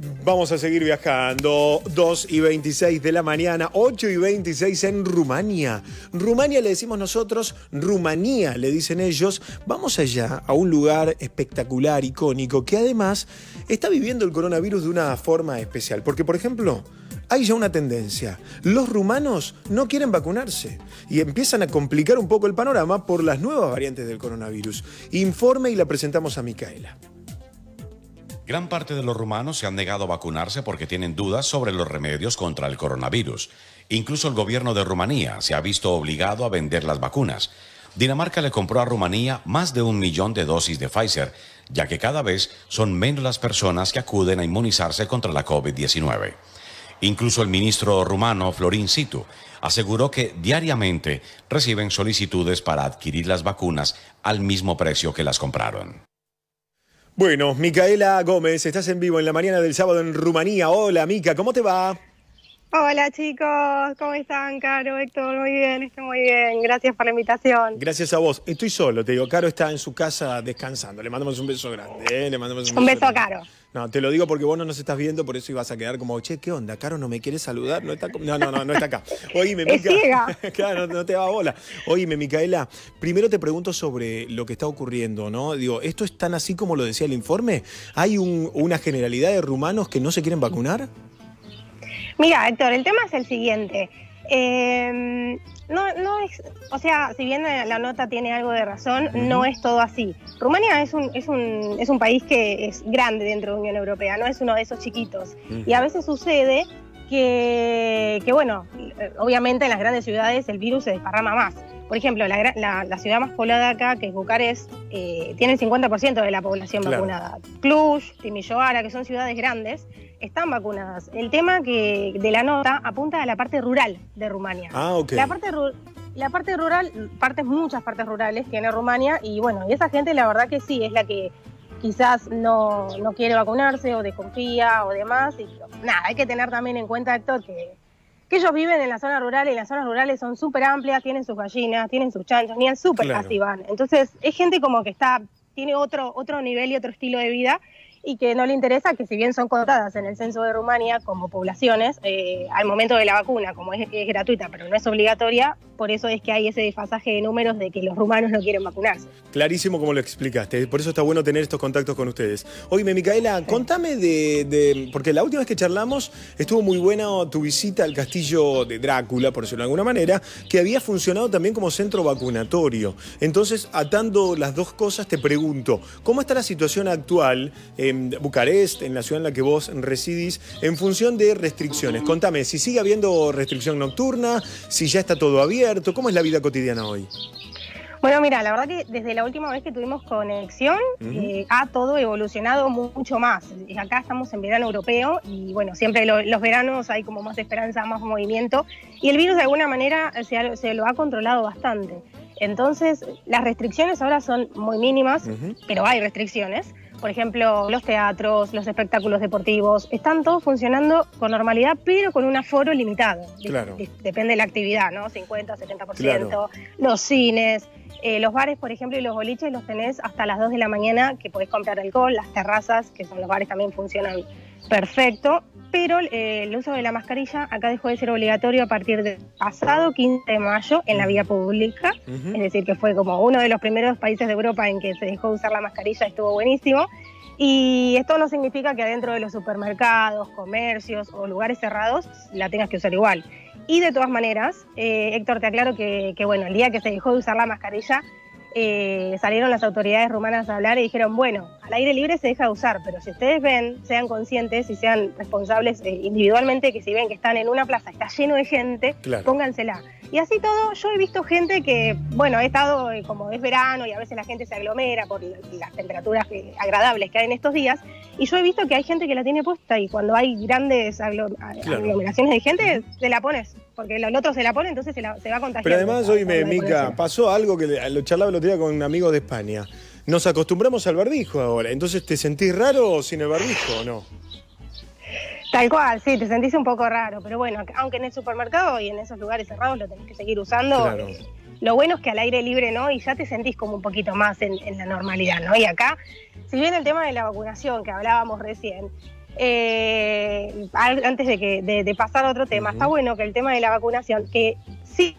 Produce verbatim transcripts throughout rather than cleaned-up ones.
Vamos a seguir viajando. dos y veintiséis de la mañana, ocho y veintiséis en Rumania. Rumania le decimos nosotros, Rumanía le dicen ellos. Vamos allá a un lugar espectacular, icónico, que además está viviendo el coronavirus de una forma especial. Porque, por ejemplo, hay ya una tendencia. Los rumanos no quieren vacunarse y empiezan a complicar un poco el panorama por las nuevas variantes del coronavirus. Informe y la presentamos a Micaela. Gran parte de los rumanos se han negado a vacunarse porque tienen dudas sobre los remedios contra el coronavirus. Incluso el gobierno de Rumanía se ha visto obligado a vender las vacunas. Dinamarca le compró a Rumanía más de un millón de dosis de Pfizer, ya que cada vez son menos las personas que acuden a inmunizarse contra la COVID diecinueve. Incluso el ministro rumano, Florin Situ, aseguró que diariamente reciben solicitudes para adquirir las vacunas al mismo precio que las compraron. Bueno, Micaela Gómez, estás en vivo en la mañana del sábado en Rumanía. Hola, Mica, ¿cómo te va? Hola, chicos, ¿cómo están, Caro, Héctor? Muy bien, estoy muy bien. Gracias por la invitación. Gracias a vos. Estoy solo, te digo, Caro está en su casa descansando. Le mandamos un beso grande, ¿eh? Le mandamos un, un beso, beso a grande. Caro. No, te lo digo porque vos no nos estás viendo, por eso ibas a quedar como, che, ¿qué onda? Caro no me quiere saludar, no está... No, no, no, no está acá. Oíme, Mica. Es ciega. Claro, no, no te da bola. Oíme, Micaela, primero te pregunto sobre lo que está ocurriendo, ¿no? Digo, ¿esto es tan así como lo decía el informe? ¿Hay un, una generalidad de rumanos que no se quieren vacunar? Mira, Héctor, el tema es el siguiente. Eh, no, no es, o sea, si bien la nota tiene algo de razón, uh-huh. no es todo así. Rumania es un, es un, es un país que es grande dentro de la Unión Europea, no es uno de esos chiquitos. Uh-huh. Y a veces sucede que, que, bueno, obviamente en las grandes ciudades el virus se desparrama más. Por ejemplo, la, la, la ciudad más poblada acá, que es Bucarest, eh, tiene el cincuenta por ciento de la población claro. vacunada. Cluj, Timișoara, que son ciudades grandes, están vacunadas. El tema que de la nota apunta a la parte rural de Rumania. Ah, ok. La parte, la parte rural, partes, muchas partes rurales tiene Rumania, y bueno, y esa gente la verdad que sí, es la que quizás no, no quiere vacunarse o desconfía o demás. Y nada, hay que tener también en cuenta, Héctor, que, que ellos viven en la zona rural, y las zonas rurales son súper amplias, tienen sus gallinas, tienen sus chanchos, ni súper claro. así van. Entonces es gente como que está, tiene otro, otro nivel y otro estilo de vida, y que no le interesa que, si bien son contadas en el censo de Rumania como poblaciones, eh, al momento de la vacuna, como es, es gratuita pero no es obligatoria, por eso es que hay ese desfasaje de números de que los rumanos no quieren vacunarse. Clarísimo como lo explicaste, por eso está bueno tener estos contactos con ustedes. Oye, Micaela, sí. contame de, de... Porque la última vez que charlamos estuvo muy buena tu visita al castillo de Drácula, por decirlo de alguna manera, que había funcionado también como centro vacunatorio. Entonces, atando las dos cosas, te pregunto, ¿cómo está la situación actual en Bucarest, en la ciudad en la que vos residís, en función de restricciones? Contame, si sigue habiendo restricción nocturna, si ya está todo abierto, ¿cómo es la vida cotidiana hoy? Bueno, mira, la verdad que desde la última vez que tuvimos conexión, uh-huh. eh, ha todo evolucionado mucho más. Acá estamos en verano europeo y bueno, siempre lo, los veranos hay como más esperanza, más movimiento, y el virus de alguna manera se, se lo ha controlado bastante. Entonces, las restricciones ahora son muy mínimas, uh-huh. pero hay restricciones. Por ejemplo, los teatros, los espectáculos deportivos, están todos funcionando con normalidad, pero con un aforo limitado. Claro. Depende de la actividad, ¿no? cincuenta, setenta por ciento. Claro. Los cines, eh, los bares, por ejemplo, y los boliches los tenés hasta las dos de la mañana, que podés comprar alcohol. Las terrazas, que son los bares, también funcionan perfecto. Pero eh, el uso de la mascarilla acá dejó de ser obligatorio a partir del pasado quince de mayo en la vía pública. Uh-huh. Es decir, que fue como uno de los primeros países de Europa en que se dejó de usar la mascarilla, estuvo buenísimo. Y esto no significa que adentro de los supermercados, comercios o lugares cerrados la tengas que usar igual. Y de todas maneras, eh, Héctor, te aclaro que, que bueno, el día que se dejó de usar la mascarilla, Eh, salieron las autoridades rumanas a hablar y dijeron, bueno, al aire libre se deja de usar, pero si ustedes ven, sean conscientes y sean responsables eh, individualmente, que si ven que están en una plaza, está lleno de gente, claro. póngansela. Y así todo, yo he visto gente que, bueno, he estado, eh, como es verano y a veces la gente se aglomera por las temperaturas que, agradables que hay en estos días, y yo he visto que hay gente que la tiene puesta, y cuando hay grandes aglom claro. aglomeraciones de gente, se la pones, porque el otro se la pone, entonces se, la, se va a contagiar. Pero además, oíme, Mica, pasó algo que lo charlaba el otro día con un amigo de España. Nos acostumbramos al barbijo ahora, entonces ¿te sentís raro sin el barbijo o no? Tal cual, sí, te sentís un poco raro, pero bueno, aunque en el supermercado y en esos lugares cerrados lo tenés que seguir usando, claro. eh, lo bueno es que al aire libre, ¿no? Y ya te sentís como un poquito más en, en la normalidad, ¿no? Y acá, si bien el tema de la vacunación que hablábamos recién, eh, antes de, que, de, de pasar a otro tema, uh-huh. está bueno que el tema de la vacunación, que sí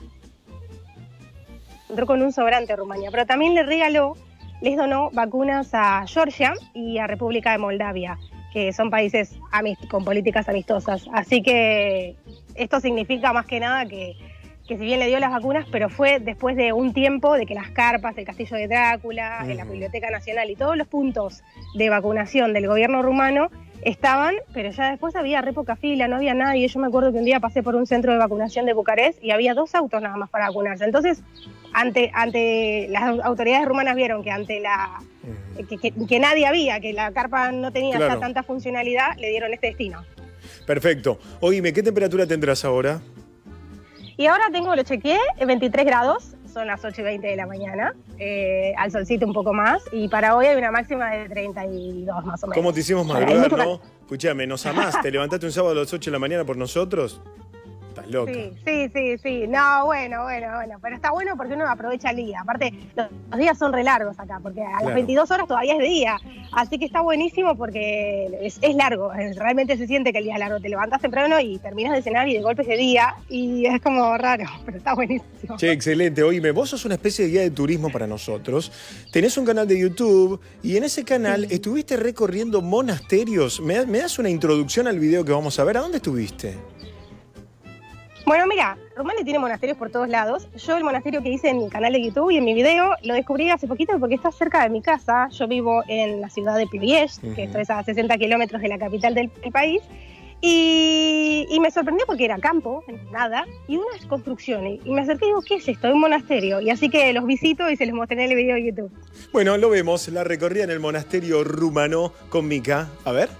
entró con un sobrante a Rumania, pero también le regaló, les donó vacunas a Georgia y a República de Moldavia, que son países amist- con políticas amistosas. Así que esto significa más que nada que, que si bien le dio las vacunas, pero fue después de un tiempo de que las carpas, el castillo de Drácula, uh-huh. en la Biblioteca Nacional y todos los puntos de vacunación del gobierno rumano estaban, pero ya después había re poca fila, no había nadie. Yo me acuerdo que un día pasé por un centro de vacunación de Bucarest y había dos autos nada más para vacunarse. Entonces, ante, ante las autoridades rumanas vieron que ante la que, que, que nadie había, que la carpa no tenía claro. ya tanta funcionalidad, le dieron este destino. Perfecto. Oíme, ¿qué temperatura tendrás ahora? Y ahora tengo, lo chequeé, veintitrés grados. Son las ocho y veinte de la mañana, eh, al solcito un poco más, y para hoy hay una máxima de treinta y dos más o menos. ¿Cómo te hicimos madrugar, no? Escuchame, ¿nos amás? ¿Te levantaste un sábado a las ocho de la mañana por nosotros? Estás loca. Sí, sí, sí, sí. No, bueno, bueno, bueno. Pero está bueno porque uno aprovecha el día. Aparte, los, los días son re largos acá, porque a claro. las veintidós horas todavía es de día. Así que está buenísimo porque es, es largo. Es, realmente se siente que el día es largo. Te levantas temprano y terminas de cenar y de golpe es de día. Y es como raro, pero está buenísimo. Che, excelente. Oíme, vos sos una especie de guía de turismo para nosotros. Tenés un canal de YouTube y en ese canal sí. estuviste recorriendo monasterios. ¿Me, ¿Me das una introducción al video que vamos a ver? ¿A dónde estuviste? Bueno, mira, Rumania tiene monasterios por todos lados. Yo el monasterio que hice en mi canal de YouTube y en mi video lo descubrí hace poquito porque está cerca de mi casa. Yo vivo en la ciudad de Ploiești, uh-huh. que esto es a sesenta kilómetros de la capital del, del país. Y, y me sorprendió porque era campo, nada, y unas construcciones. Y me acerqué y digo, ¿qué es esto? Un monasterio. Y así que los visito y se los mostré en el video de YouTube. Bueno, lo vemos, la recorrida en el monasterio rumano con Mica. A ver.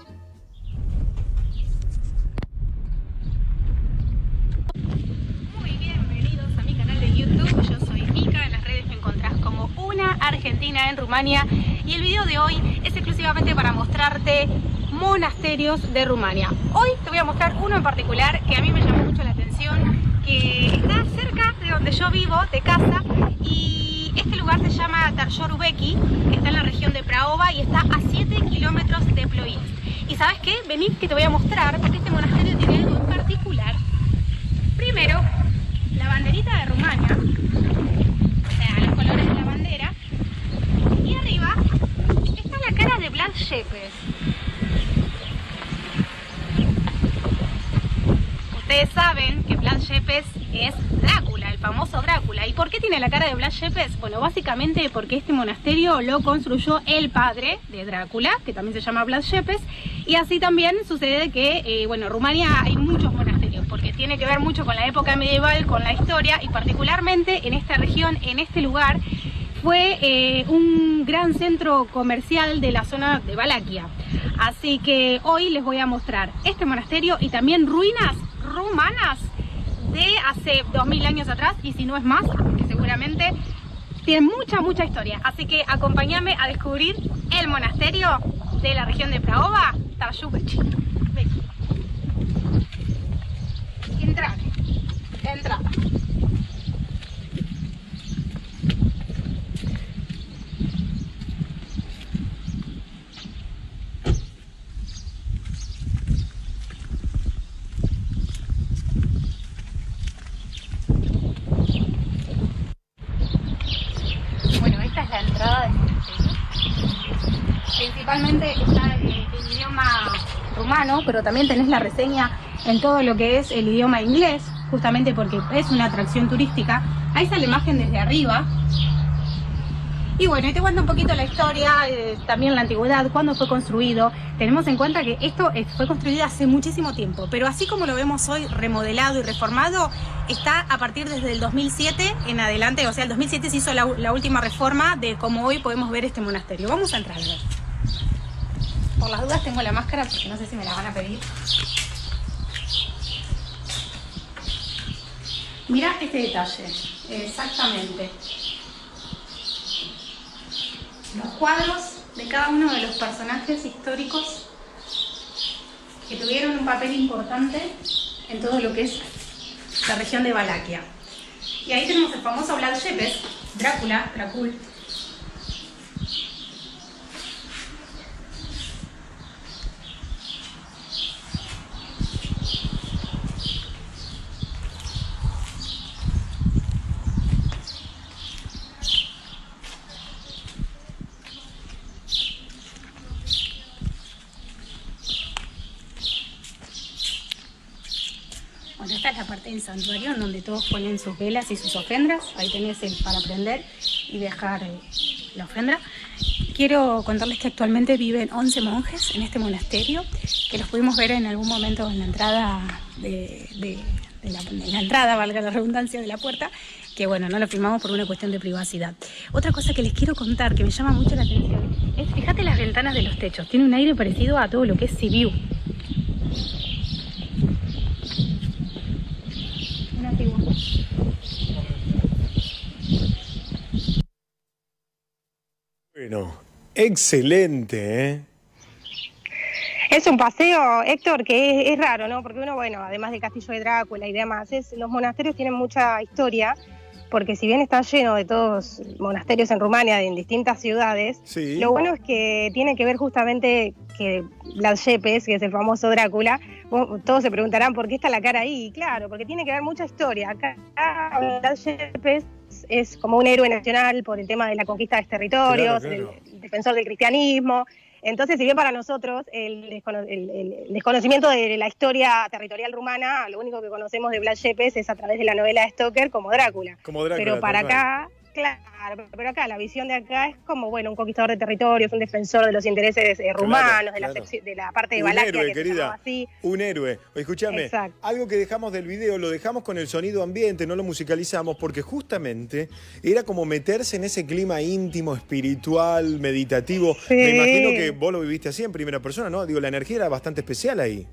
Argentina en Rumania, y el video de hoy es exclusivamente para mostrarte monasterios de Rumania. Hoy te voy a mostrar uno en particular que a mí me llamó mucho la atención, que está cerca de donde yo vivo, de casa, y este lugar se llama Tarjorubeki, que está en la región de Prahova y está a siete kilómetros de Ploiești. ¿Y sabes qué? Vení que te voy a mostrar, porque este monasterio tiene algo en particular. Primero, la banderita de Rumania, o sea, los colores de la bandera. Y arriba está la cara de Vlad Tepes. Ustedes saben que Vlad Tepes es Drácula, el famoso Drácula. ¿Y por qué tiene la cara de Vlad Tepes? Bueno, básicamente porque este monasterio lo construyó el padre de Drácula, que también se llama Vlad Tepes. Y así también sucede que, eh, bueno, en Rumania hay muchos monasterios, porque tiene que ver mucho con la época medieval, con la historia, y particularmente en esta región, en este lugar, fue eh, un gran centro comercial de la zona de Valaquia. Así que hoy les voy a mostrar este monasterio y también ruinas rumanas de hace dos mil años atrás, y si no es más, que seguramente tienen mucha, mucha historia. Así que acompáñame a descubrir el monasterio de la región de Prahova, Tarjorubeki. Entra, entra. Principalmente está el, el idioma rumano, pero también tenés la reseña en todo lo que es el idioma inglés, justamente porque es una atracción turística. Ahí está la imagen desde arriba. Y bueno, y te cuento un poquito la historia, eh, también la antigüedad, cuándo fue construido. Tenemos en cuenta que esto eh, fue construido hace muchísimo tiempo, pero así como lo vemos hoy remodelado y reformado, está a partir desde el dos mil siete en adelante. O sea, el dos mil siete se hizo la, la última reforma de cómo hoy podemos ver este monasterio. Vamos a entrar a ver. Por las dudas tengo la máscara porque no sé si me la van a pedir. Mira este detalle, exactamente. Los cuadros de cada uno de los personajes históricos que tuvieron un papel importante en todo lo que es la región de Valaquia. Y ahí tenemos el famoso Vlad Tepes, Drácula, Drácula. Bueno, esta es la parte del santuario en donde todos ponen sus velas y sus ofrendas. Ahí tenés el para prender y dejar eh, la ofrenda. Quiero contarles que actualmente viven once monjes en este monasterio, que los pudimos ver en algún momento en la entrada de, de, de, la, de la entrada, valga la redundancia, de la puerta, que bueno, no lo filmamos por una cuestión de privacidad. Otra cosa que les quiero contar, que me llama mucho la atención, es, fíjate las ventanas de los techos, tiene un aire parecido a todo lo que es Sibiu. Un antiguo. Bueno, excelente, ¿eh? Es un paseo, Héctor, que es, es raro, ¿no? Porque uno, bueno, además del castillo de Drácula y demás, es, los monasterios tienen mucha historia, porque si bien está lleno de todos monasterios en Rumania, en distintas ciudades, Sí. lo bueno es que tiene que ver justamente que Vlad Tepes, que es el famoso Drácula, vos- todos se preguntarán por qué está la cara ahí. Claro, porque tiene que ver mucha historia. Acá Vlad Tepes es como un héroe nacional por el tema de la conquista de los territorios, Claro, claro. El, el defensor del cristianismo. Entonces, si bien para nosotros el, descono- el- el desconocimiento de la historia territorial rumana, lo único que conocemos de Vlad Tepes es a través de la novela de Stoker como Drácula. Como Drácula, Pero para tal cual. acá, claro, pero acá la visión de acá es como, bueno, un conquistador de territorios, un defensor de los intereses eh, rumanos, de, la claro. secci- de la parte de Un Valaquia, héroe, que se querida. llamaba así. Un héroe. Escúchame, Exacto. algo que dejamos del video, lo dejamos con el sonido ambiente, no lo musicalizamos, porque justamente era como meterse en ese clima íntimo, espiritual, meditativo. Sí. Me imagino que vos lo viviste así en primera persona, ¿no? Digo, la energía era bastante especial ahí.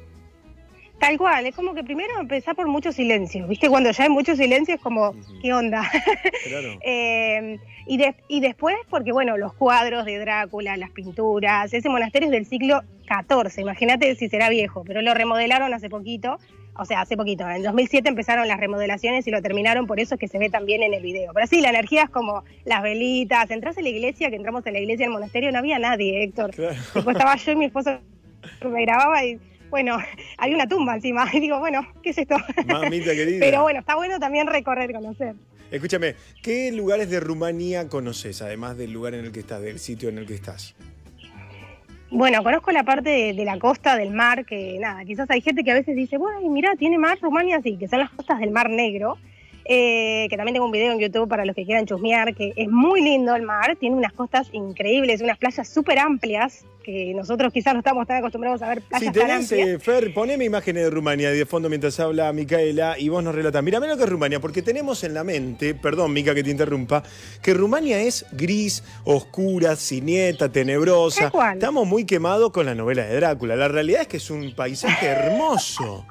Tal cual, es como que primero empezar por mucho silencio, ¿viste? Cuando ya hay mucho silencio es como, ¿qué onda? Claro. Eh, y, de- y después, porque bueno, los cuadros de Drácula, las pinturas, ese monasterio es del siglo catorce, imagínate si será viejo, pero lo remodelaron hace poquito, o sea, hace poquito, en el dos mil siete empezaron las remodelaciones y lo terminaron, por eso es que se ve también en el video. Pero sí, la energía es como las velitas, entras en la iglesia, que entramos en la iglesia del monasterio, no había nadie, Héctor. Claro. Después estaba yo y mi esposo me grababa y bueno, había una tumba encima, y digo, bueno, ¿qué es esto? Mamita querida. Pero bueno, está bueno también recorrer, conocer. Escúchame, ¿qué lugares de Rumanía conoces, además del lugar en el que estás, del sitio en el que estás? Bueno, conozco la parte de, de la costa del mar, que nada, quizás hay gente que a veces dice, bueno, mirá, tiene mar Rumania, sí, que son las costas del Mar Negro, eh, que también tengo un video en YouTube para los que quieran chusmear, que es muy lindo el mar, tiene unas costas increíbles, unas playas súper amplias, que nosotros quizás no estamos tan acostumbrados a ver playas Si tan tenés, amplias. eh, Fer, poneme imágenes de Rumania de fondo mientras habla Micaela y vos nos relatás. Mírame lo que es Rumania, porque tenemos en la mente, perdón, Mica, que te interrumpa, que Rumania es gris, oscura, sinieta, tenebrosa. Tal cual. Estamos muy quemados con la novela de Drácula. La realidad es que es un paisaje hermoso.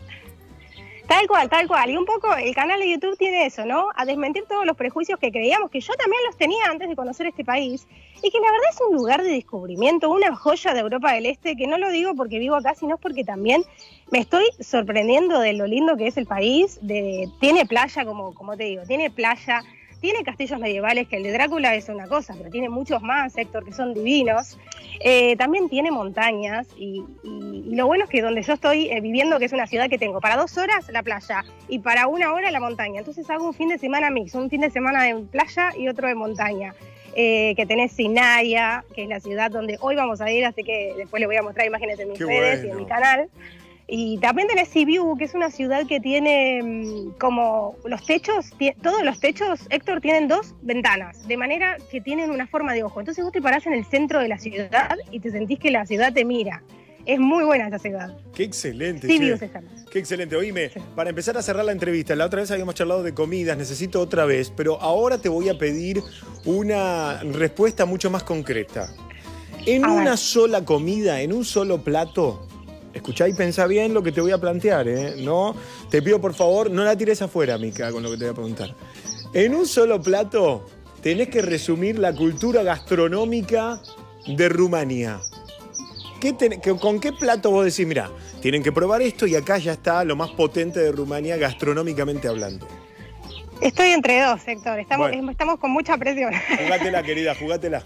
Tal cual, tal cual. Y un poco el canal de YouTube tiene eso, ¿no? A desmentir todos los prejuicios que creíamos, que yo también los tenía antes de conocer este país, y que la verdad es un lugar de descubrimiento, una joya de Europa del Este, que no lo digo porque vivo acá, sino porque también me estoy sorprendiendo de lo lindo que es el país. De, tiene playa, como, como te digo, tiene playa, tiene castillos medievales, que el de Drácula es una cosa, pero tiene muchos más, Héctor, que son divinos. Eh, también tiene montañas y, y- y lo bueno es que donde yo estoy eh, viviendo, que es una ciudad que tengo para dos horas la playa y para una hora la montaña, entonces hago un fin de semana mix, un fin de semana de playa y otro de montaña. Eh, que tenés Sinaia, que es la ciudad donde hoy vamos a ir, así que después les voy a mostrar imágenes en mis Qué redes y bueno. en mi canal. Y también tenés Sibiu, que es una ciudad que tiene mm, como los techos, ti- todos los techos, Héctor, tienen dos ventanas, de manera que tienen una forma de ojo. Entonces vos te parás en el centro de la ciudad y te sentís que la ciudad te mira. Es muy buena esa ciudad. Qué excelente. Sibiu che. se llama. Qué excelente. Oíme, para empezar a cerrar la entrevista, la otra vez habíamos charlado de comidas, necesito otra vez, pero ahora te voy a pedir una respuesta mucho más concreta. En A ver. una sola comida, en un solo plato, escuchá y pensá bien lo que te voy a plantear, ¿eh? No, te pido por favor, no la tires afuera, Mica, con lo que te voy a preguntar. En un solo plato, tenés que resumir la cultura gastronómica de Rumanía. ¿Qué ten- que- ¿Con qué plato vos decís, mira, tienen que probar esto y acá ya está lo más potente de Rumanía gastronómicamente hablando? Estoy entre dos, Héctor. Estamos, Bueno. estamos con mucha presión. Jugátela, querida, jugátela.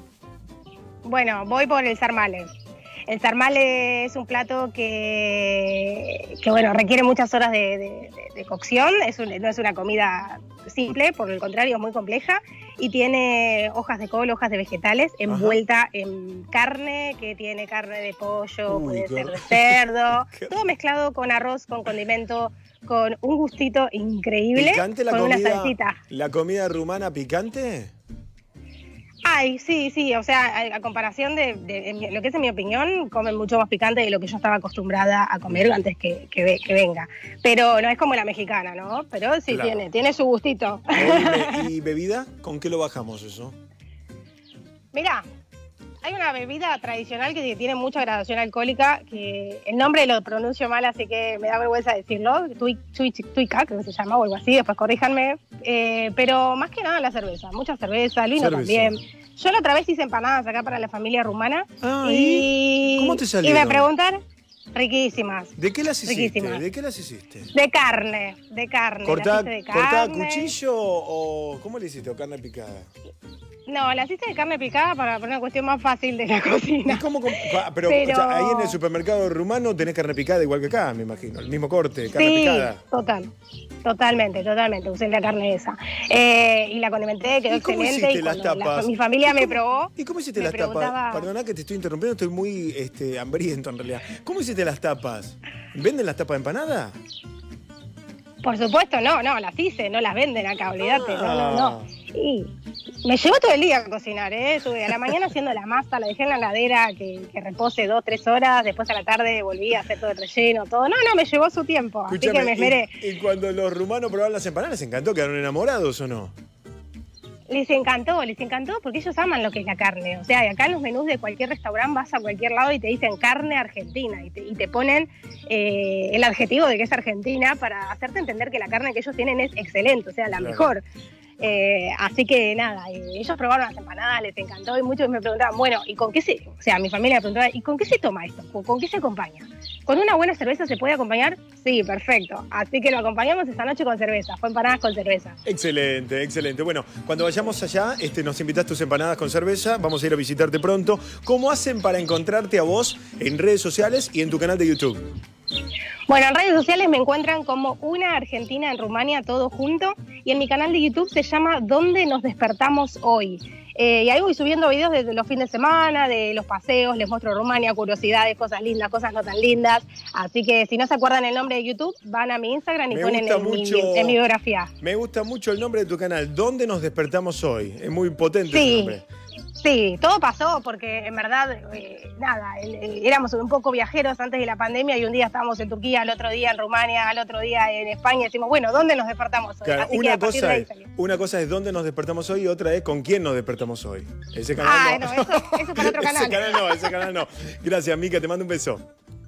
Bueno, voy por el sarmale. El sarmale es un plato que, que bueno, requiere muchas horas de, de- de- de cocción. Es un- no es una comida simple, por el contrario, es muy compleja. y tiene hojas de col, hojas de vegetales, envuelta Ajá. en carne, que tiene carne de pollo, Uy, puede ser de cerdo, todo mezclado con arroz, con condimento, con un gustito increíble, ¿Picante la con comida, una salsita. ¿La comida rumana picante? Ay, sí, sí, o sea, a, a comparación de, de, de lo que es en mi opinión, comen mucho más picante de lo que yo estaba acostumbrada a comer antes que, que, que venga. Pero no es como la mexicana, ¿no? Pero sí claro. tiene, tiene su gustito. Oye, ¿y bebida? ¿Con qué lo bajamos eso? Mirá, hay una bebida tradicional que tiene mucha gradación alcohólica, que el nombre lo pronuncio mal, así que me da vergüenza decirlo, tui, tui, tuica, creo que se llama, o algo así, después corríjanme, eh, pero más que nada la cerveza, mucha cerveza, el vino también. Yo la otra vez hice empanadas acá para la familia rumana. Ah, ¿y? ¿Cómo te salieron? Y me preguntan, riquísimas. ¿De qué las hiciste? ¿De qué las hiciste? De carne, de carne. ¿Cortada a cuchillo o cómo le hiciste? ¿O carne picada? No, las hice de carne picada para una cuestión más fácil de la cocina. ¿Y cómo, pero, pero... O sea, ahí en el supermercado rumano tenés carne picada igual que acá, me imagino. El mismo corte, carne sí, picada. Sí, total. Totalmente, totalmente. Usé la carne esa. Eh, y la condimenté, quedó ¿Y cómo excelente. Hiciste y las tapas? La, mi familia cómo, me probó. ¿Y cómo hiciste me las preguntaba... tapas? Perdona que te estoy interrumpiendo, estoy muy este, hambriento en realidad. ¿Cómo hiciste las tapas? ¿Venden las tapas de empanada? Por supuesto, no, no, las hice, no las venden acá, olvídate, ah. no, no, no. Y me llevó todo el día a cocinar, ¿eh? Estuve a la mañana haciendo la masa, la dejé en la heladera que, que repose dos, tres horas, después a la tarde volví a hacer todo el relleno, todo. No, no, me llevó su tiempo, Escuchame, así que me esmeré. Y, y cuando los rumanos probaron las empanadas, ¿les encantó? ¿Quedaron enamorados o no? Les encantó, les encantó porque ellos aman lo que es la carne. O sea, acá en los menús de cualquier restaurante vas a cualquier lado y te dicen carne argentina y te, y te ponen eh, el adjetivo de que es argentina para hacerte entender que la carne que ellos tienen es excelente, o sea, la claro. mejor. Eh, así que nada, eh, ellos probaron las empanadas, les encantó y muchos me preguntaban, bueno, ¿y con qué se...? O sea, mi familia me preguntaba, ¿y con qué se toma esto? ¿Con, con qué se acompaña? ¿Con una buena cerveza se puede acompañar? Sí, perfecto. Así que lo acompañamos esta noche con cerveza, fue empanadas con cerveza. Excelente, excelente. Bueno, cuando vayamos allá, este, nos invitas tus empanadas con cerveza, vamos a ir a visitarte pronto. ¿Cómo hacen para encontrarte a vos en redes sociales y en tu canal de YouTube? Bueno, en redes sociales me encuentran como Una Argentina en Rumania, todo junto, y en mi canal de YouTube se llama ¿Dónde nos despertamos hoy? Eh, y ahí voy subiendo videos desde los fines de semana, de los paseos, les muestro Rumania, curiosidades, cosas lindas, cosas no tan lindas. Así que si no se acuerdan el nombre de YouTube, van a mi Instagram y me ponen en, mucho, mi, en mi biografía. Me gusta mucho el nombre de tu canal, ¿Dónde nos despertamos hoy? Es muy potente sí. ese nombre. Sí, todo pasó porque en verdad, eh, nada, eh, éramos un poco viajeros antes de la pandemia y un día estábamos en Turquía, al otro día en Rumania, al otro día en España y decimos, bueno, ¿dónde nos despertamos hoy? Claro, Así una, que cosa es, una cosa es dónde nos despertamos hoy y otra es con quién nos despertamos hoy. Ese canal ah, no. no, eso, eso para otro canal. Ese canal no, ese canal no. Gracias, Mica, te mando un beso.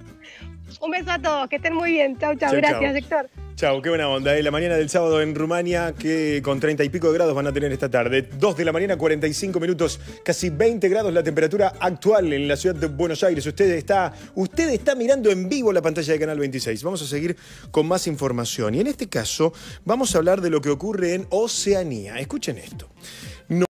Un beso a todos, que estén muy bien. Chau, chau, chau gracias, chau. Héctor. Chau, qué buena onda. ¿eh? La mañana del sábado en Rumania, que con treinta y pico de grados van a tener esta tarde. dos de la mañana, cuarenta y cinco minutos, casi veinte grados la temperatura actual en la ciudad de Buenos Aires. Usted está, usted está mirando en vivo la pantalla de Canal veintiséis. Vamos a seguir con más información. Y en este caso, vamos a hablar de lo que ocurre en Oceanía. Escuchen esto.